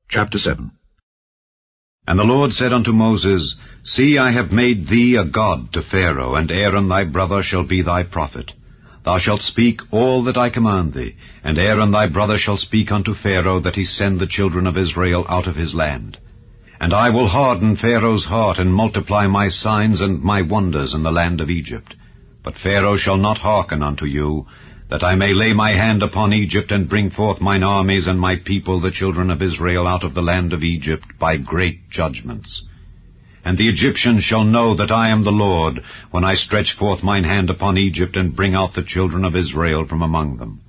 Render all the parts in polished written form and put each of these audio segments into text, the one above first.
Chapter 7. And the Lord said unto Moses, See, I have made thee a god to Pharaoh, and Aaron thy brother shall be thy prophet. Thou shalt speak all that I command thee, and Aaron thy brother shall speak unto Pharaoh, that he send the children of Israel out of his land. And I will harden Pharaoh's heart, and multiply my signs and my wonders in the land of Egypt. But Pharaoh shall not hearken unto you, that I may lay my hand upon Egypt, and bring forth mine armies and my people, the children of Israel, out of the land of Egypt, by great judgments. And the Egyptians shall know that I am the Lord, when I stretch forth mine hand upon Egypt, and bring out the children of Israel from among them.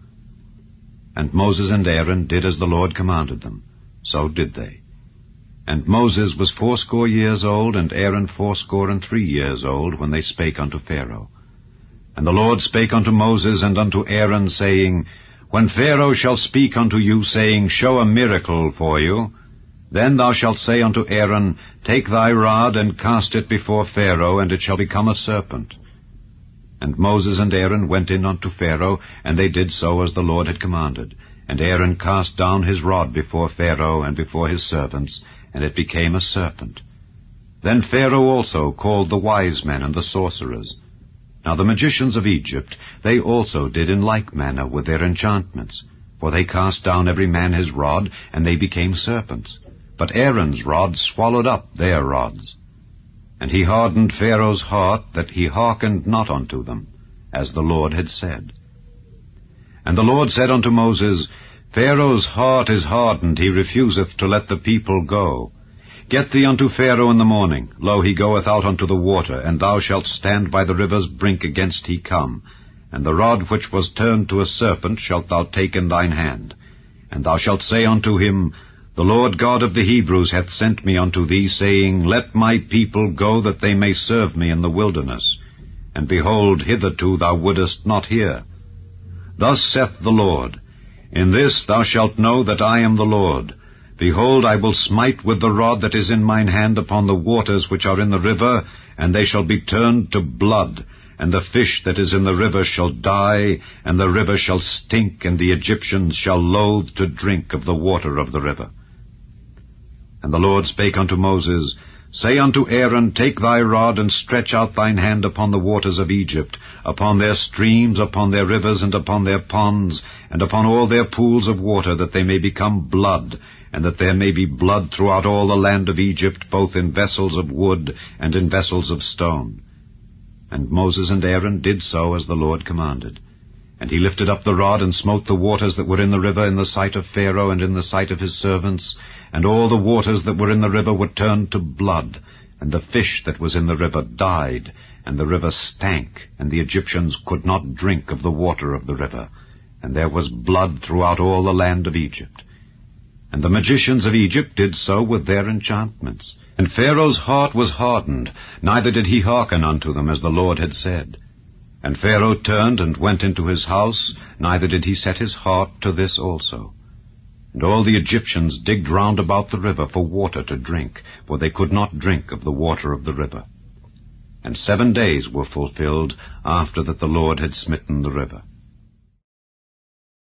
And Moses and Aaron did as the Lord commanded them. So did they. And Moses was 80 years old, and Aaron 83 years old, when they spake unto Pharaoh. And the Lord spake unto Moses and unto Aaron, saying, When Pharaoh shall speak unto you, saying, Show a miracle for you, then thou shalt say unto Aaron, Take thy rod, and cast it before Pharaoh, and it shall become a serpent. And Moses and Aaron went in unto Pharaoh, and they did so as the Lord had commanded. And Aaron cast down his rod before Pharaoh and before his servants, and it became a serpent. Then Pharaoh also called the wise men and the sorcerers. Now the magicians of Egypt, they also did in like manner with their enchantments. For they cast down every man his rod, and they became serpents. But Aaron's rod swallowed up their rods. And he hardened Pharaoh's heart, that he hearkened not unto them, as the Lord had said. And the Lord said unto Moses, Pharaoh's heart is hardened, he refuseth to let the people go. Get thee unto Pharaoh in the morning. Lo, he goeth out unto the water, and thou shalt stand by the river's brink against he come. And the rod which was turned to a serpent shalt thou take in thine hand. And thou shalt say unto him, The Lord God of the Hebrews hath sent me unto thee, saying, Let my people go, that they may serve me in the wilderness. And behold, hitherto thou wouldest not hear. Thus saith the Lord, In this thou shalt know that I am the Lord. Behold, I will smite with the rod that is in mine hand upon the waters which are in the river, and they shall be turned to blood, and the fish that is in the river shall die, and the river shall stink, and the Egyptians shall loathe to drink of the water of the river. And the Lord spake unto Moses, Say unto Aaron, Take thy rod, and stretch out thine hand upon the waters of Egypt, upon their streams, upon their rivers, and upon their ponds, and upon all their pools of water, that they may become blood, and that there may be blood throughout all the land of Egypt, both in vessels of wood and in vessels of stone. And Moses and Aaron did so as the Lord commanded. And he lifted up the rod, and smote the waters that were in the river in the sight of Pharaoh and in the sight of his servants, and all the waters that were in the river were turned to blood, and the fish that was in the river died, and the river stank, and the Egyptians could not drink of the water of the river, and there was blood throughout all the land of Egypt. And the magicians of Egypt did so with their enchantments. And Pharaoh's heart was hardened, neither did he hearken unto them, as the Lord had said. And Pharaoh turned and went into his house, neither did he set his heart to this also. And all the Egyptians digged round about the river for water to drink, for they could not drink of the water of the river. And 7 days were fulfilled after that the Lord had smitten the river.